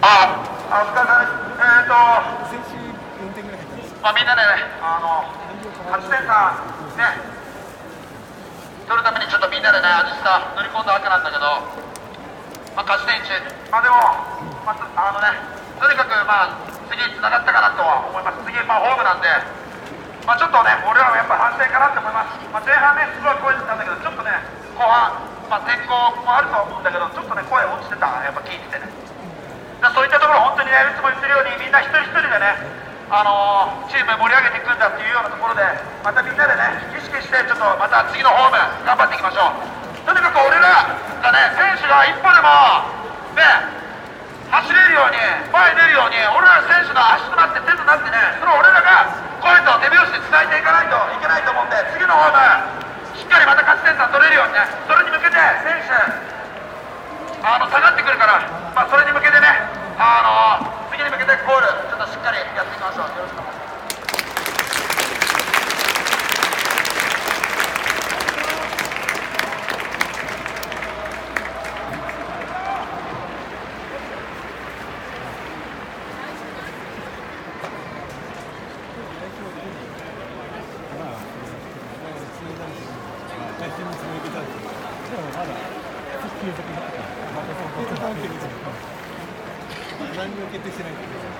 お疲れ様です。みんなでね、勝ち点差ね、取るためにちょっとみんなでね、アジスタ乗り込んだわけなんだけど、勝ち点1、でも、とにかく次につながったかなとは思います。次、ホームなんで、ちょっとね、俺らもやっぱ反省かなって思います。前半ね、すごい声出てたんだけど、ちょっとね、後半、天候もあると思うんだけど、ちょっとね、声落ちてた、やっぱ聞いててね。そういったところ、本当にね、いつも言ってるように、みんな一人一人でね、チーム盛り上げていくんだっていうようなところで、またみんなでね、意識して、ちょっとまた次のホーム、頑張っていきましょう。とにかく俺らがね、選手が一歩でも、ね、走れるように、前に出るように、俺ら選手の足となって、手となってね、それを俺らが声と手拍子で伝えていかないといけないと思うんで、次のホーム、しっかりまた勝ち点差取れるようにね、それに向けて選手、下がってくるから、それに向けてね、次に向けてゴール、ちょっとしっかりやっていきましょう。よろしくお願いします。 何も決定してない。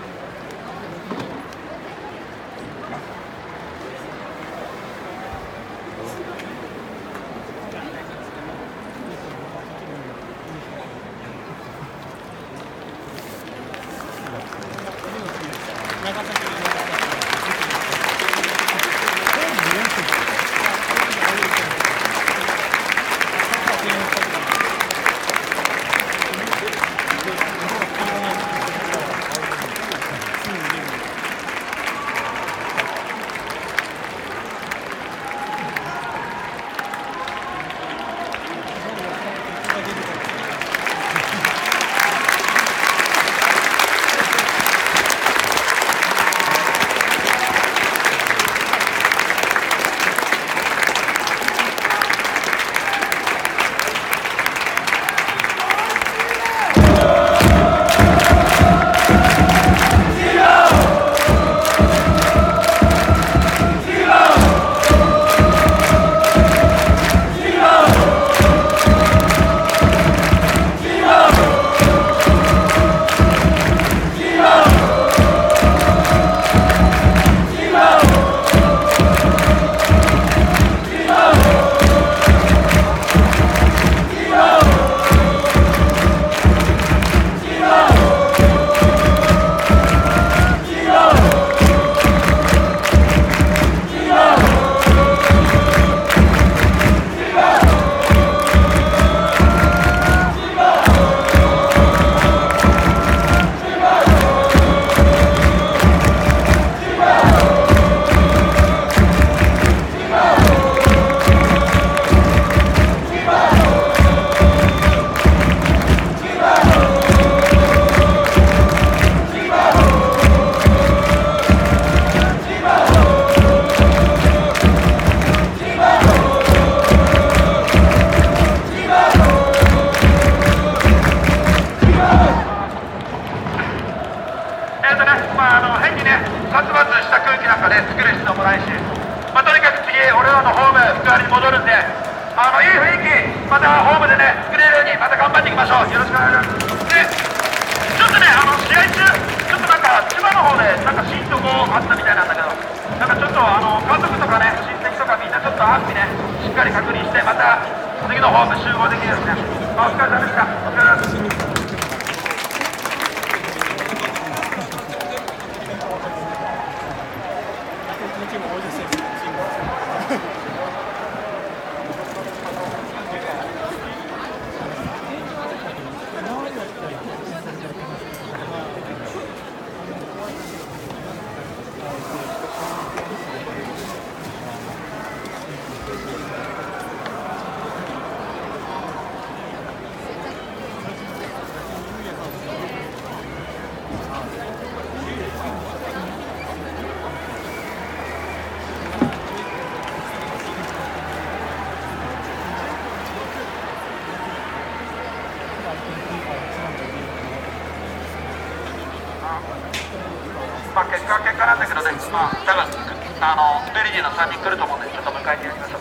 変にね、殺伐した空気なんかで作る必要もないし、とにかく次、俺らのホーム、福原に戻るんで、いい雰囲気、またホームでね、作れるように、また頑張っていきましょう。よろしくお願いします。で、ちょっとね、試合中、ちょっと千葉の方で、震度5あったみたいなんだけど、ちょっと監督とかね、親戚とかみんなちょっと安否ね、しっかり確認して、また次のホーム集合できるようにね、お疲れ様でした。お疲れ様です。 まあ結果は結果なんだけどね、まあ多分ベルギーの3人来ると思うんで、ちょっと迎えてやりましょう。